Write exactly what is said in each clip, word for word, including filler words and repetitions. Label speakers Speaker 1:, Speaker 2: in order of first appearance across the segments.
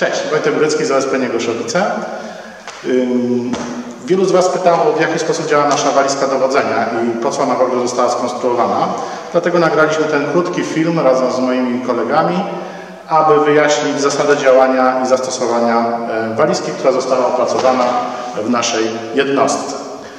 Speaker 1: Cześć, Wojtek Górecki z O S P Niegoszowice. Wielu z Was pytało, w jaki sposób działa nasza walizka dowodzenia i po co ona w ogóle została skonstruowana. Dlatego nagraliśmy ten krótki film razem z moimi kolegami, aby wyjaśnić zasadę działania i zastosowania walizki, która została opracowana w naszej jednostce.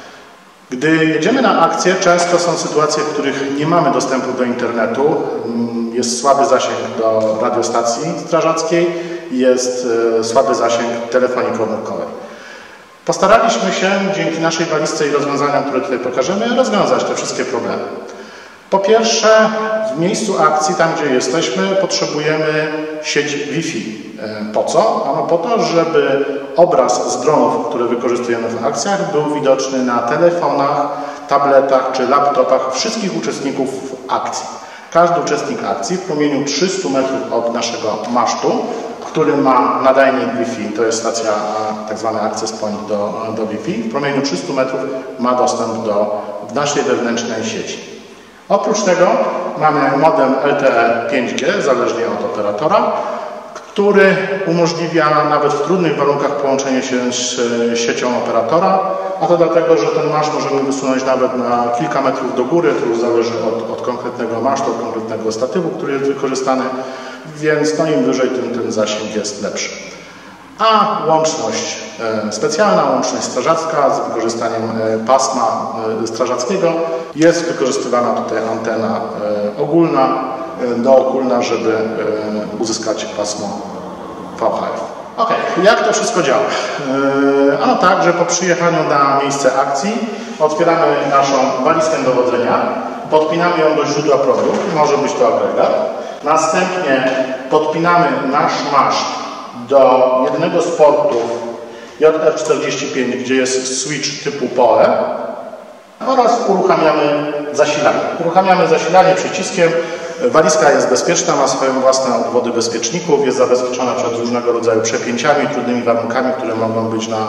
Speaker 1: Gdy jedziemy na akcję, często są sytuacje, w których nie mamy dostępu do internetu, jest słaby zasięg do radiostacji strażackiej, jest słaby zasięg telefonii komórkowej. Postaraliśmy się dzięki naszej walizce i rozwiązaniom, które tutaj pokażemy, rozwiązać te wszystkie problemy. Po pierwsze, w miejscu akcji, tam gdzie jesteśmy, potrzebujemy sieć Wi-Fi. Po co? Ano po to, żeby obraz z dronów, które wykorzystujemy w akcjach, był widoczny na telefonach, tabletach czy laptopach wszystkich uczestników akcji. Każdy uczestnik akcji w promieniu trzystu metrów od naszego masztu, który ma nadajnik Wi-Fi, to jest stacja, tak zwany access point do, do Wi-Fi, w promieniu trzystu metrów ma dostęp do naszej wewnętrznej sieci. Oprócz tego mamy modem L T E pięć G, zależnie od operatora, który umożliwia nawet w trudnych warunkach połączenie się z siecią operatora, a to dlatego, że ten maszt możemy wysunąć nawet na kilka metrów do góry, to już zależy od, od konkretnego masztu, od konkretnego statywu, który jest wykorzystany, więc no im wyżej, tym ten zasięg jest lepszy. A łączność e, specjalna, łączność strażacka z wykorzystaniem e, pasma e, strażackiego, jest wykorzystywana tutaj antena e, ogólna, e, dookólna, żeby e, uzyskać pasmo V H F. Ok, jak to wszystko działa? E, ano tak, że po przyjechaniu na miejsce akcji otwieramy naszą walizkę dowodzenia, podpinamy ją do źródła prądu, może być to agregat, następnie podpinamy nasz maszt do jednego z portów J R czterdzieści pięć, gdzie jest switch typu P O E oraz uruchamiamy zasilanie. Uruchamiamy zasilanie przyciskiem. Walizka jest bezpieczna, ma swoją własne obwody bezpieczników, jest zabezpieczona przed różnego rodzaju przepięciami, trudnymi warunkami, które mogą być na e,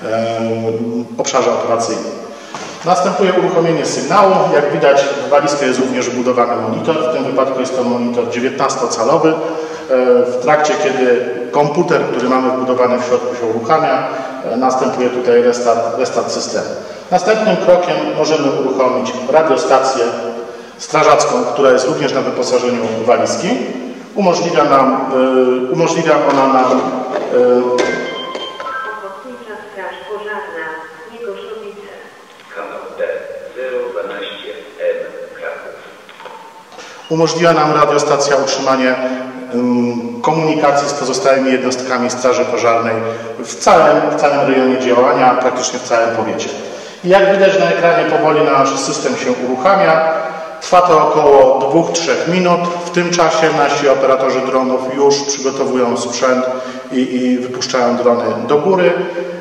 Speaker 1: obszarze operacyjnym. Następuje uruchomienie sygnału. Jak widać, w walizkę jest również wbudowany monitor. W tym wypadku jest to monitor dziewiętnastocalowy. W trakcie, kiedy komputer, który mamy wbudowany w środku, się uruchamia, następuje tutaj restart, restart systemu. Następnym krokiem możemy uruchomić radiostację strażacką, która jest również na wyposażeniu walizki. Umożliwia, nam, y, umożliwia ona nam y,
Speaker 2: Ochotnicza Straż Pożarna Niegoszowice.
Speaker 3: Kanał D zero dwanaście M Kraków.
Speaker 1: Umożliwia nam radiostacja utrzymanie komunikacji z pozostałymi jednostkami Straży Pożarnej w całym, w całym rejonie działania, praktycznie w całym powiecie. I jak widać na ekranie, powoli nasz system się uruchamia. Trwa to około dwóch do trzech minut. W tym czasie nasi operatorzy dronów już przygotowują sprzęt i, i wypuszczają drony do góry.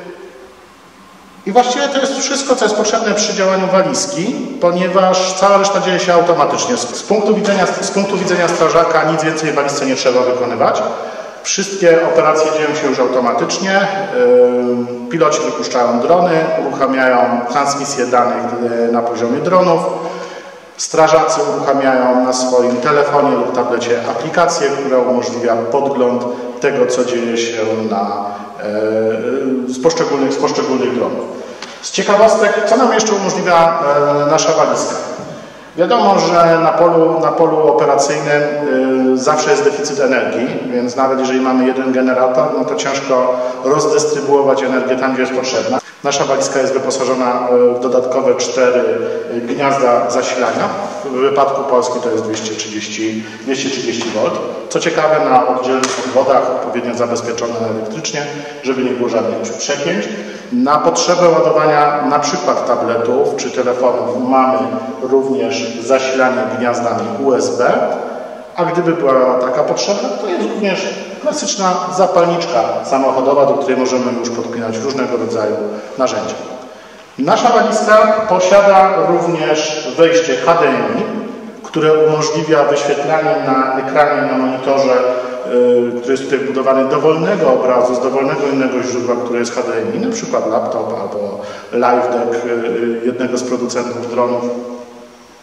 Speaker 1: I właściwie to jest wszystko, co jest potrzebne przy działaniu walizki, ponieważ cała reszta dzieje się automatycznie. Z punktu widzenia, z punktu widzenia strażaka nic więcej w walizce nie trzeba wykonywać. Wszystkie operacje dzieją się już automatycznie. Piloci wypuszczają drony, uruchamiają transmisję danych na poziomie dronów. Strażacy uruchamiają na swoim telefonie lub tablecie aplikację, która umożliwia podgląd tego, co dzieje się na, e, z, poszczególnych, z poszczególnych dronów. Z ciekawostek, co nam jeszcze umożliwia e, nasza walizka? Wiadomo, że na polu, na polu operacyjnym y, zawsze jest deficyt energii, więc nawet jeżeli mamy jeden generator, no to ciężko rozdystrybuować energię tam, gdzie jest potrzebna. Nasza walizka jest wyposażona w dodatkowe cztery gniazda zasilania. W wypadku Polski to jest dwieście trzydzieści wolt. Co ciekawe, na oddzielnych obwodach odpowiednio zabezpieczone elektrycznie, żeby nie było żadnych przepięć. Na potrzebę ładowania na przykład tabletów czy telefonów mamy również zasilanie gniazdami U S B, a gdyby była taka potrzeba, to jest również klasyczna zapalniczka samochodowa, do której możemy już podpinać różnego rodzaju narzędzia. Nasza walizka posiada również wejście H D M I, które umożliwia wyświetlanie na ekranie, na monitorze, yy, który jest tutaj wbudowany, dowolnego obrazu z dowolnego innego źródła, które jest H D M I, na przykład laptop albo live deck yy, jednego z producentów dronów.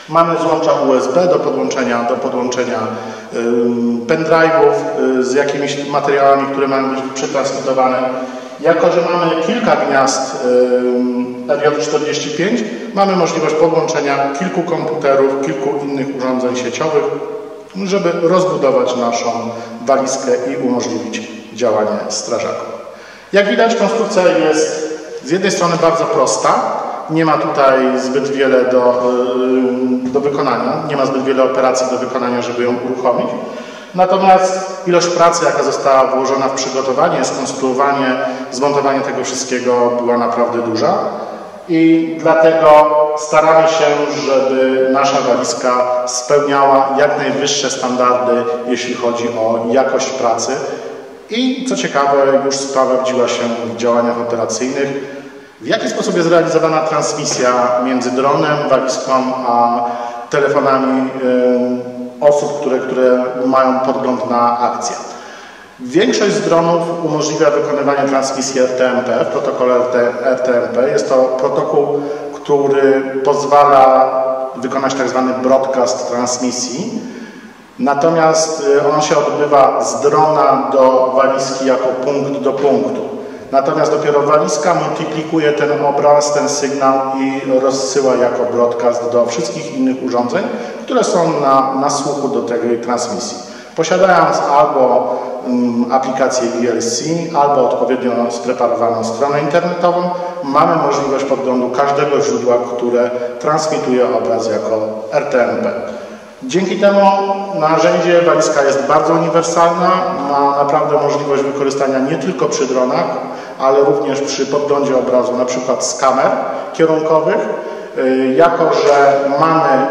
Speaker 1: Mamy złącza U S B do podłączenia, do podłączenia pendrive'ów z jakimiś materiałami, które mają być przetransmitowane. Jako że mamy kilka gniazd R J czterdzieści pięć, mamy możliwość podłączenia kilku komputerów, kilku innych urządzeń sieciowych, żeby rozbudować naszą walizkę i umożliwić działanie strażaków. Jak widać, konstrukcja jest z jednej strony bardzo prosta, nie ma tutaj zbyt wiele do, do wykonania, nie ma zbyt wiele operacji do wykonania, żeby ją uruchomić. Natomiast ilość pracy, jaka została włożona w przygotowanie, skonstruowanie, zmontowanie tego wszystkiego była naprawdę duża i dlatego staramy się, żeby nasza walizka spełniała jak najwyższe standardy, jeśli chodzi o jakość pracy. I co ciekawe, już sprawdziła się w działaniach operacyjnych, w jaki sposób jest realizowana transmisja między dronem, walizką, a telefonami yy, osób, które, które mają podgląd na akcję. Większość z dronów umożliwia wykonywanie transmisji R T M P w protokole R T M P. Jest to protokół, który pozwala wykonać tak zwany broadcast transmisji. Natomiast on się odbywa z drona do walizki jako punkt do punktu. Natomiast dopiero walizka multiplikuje ten obraz, ten sygnał i rozsyła jako broadcast do wszystkich innych urządzeń, które są na, na słuchu do tej transmisji. Posiadając albo um, aplikację V L C, albo odpowiednio spreparowaną stronę internetową, mamy możliwość podglądu każdego źródła, które transmituje obraz jako R T M P. Dzięki temu narzędzie walizka jest bardzo uniwersalna, ma naprawdę możliwość wykorzystania nie tylko przy dronach, ale również przy podglądzie obrazu, na przykład z kamer kierunkowych. Jako że mamy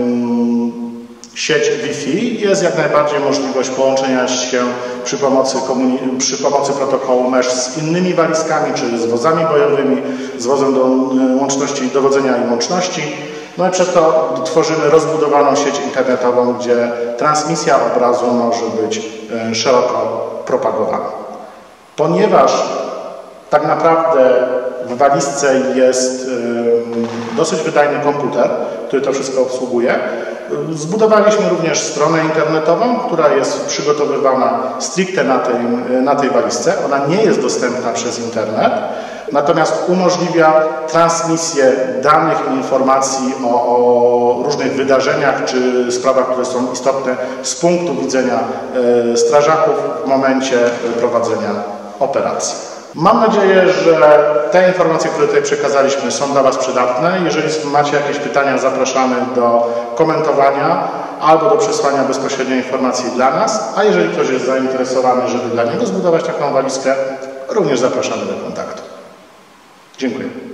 Speaker 1: sieć Wi-Fi, jest jak najbardziej możliwość połączenia się przy pomocy, przy pomocy protokołu Mesh z innymi walizkami, czy z wozami bojowymi, z wozem do łączności, dowodzenia i łączności. No i przez to tworzymy rozbudowaną sieć internetową, gdzie transmisja obrazu może być szeroko propagowana. Ponieważ tak naprawdę w walizce jest dosyć wydajny komputer, który to wszystko obsługuje, zbudowaliśmy również stronę internetową, która jest przygotowywana stricte na tej, na tej walizce. Ona nie jest dostępna przez internet, natomiast umożliwia transmisję danych i informacji o, o różnych wydarzeniach czy sprawach, które są istotne z punktu widzenia e, strażaków w momencie prowadzenia operacji. Mam nadzieję, że te informacje, które tutaj przekazaliśmy, są dla Was przydatne. Jeżeli macie jakieś pytania, zapraszamy do komentowania albo do przesłania bezpośrednio informacji dla nas, a jeżeli ktoś jest zainteresowany, żeby dla niego zbudować taką walizkę, również zapraszamy do kontaktu. Dziękuję.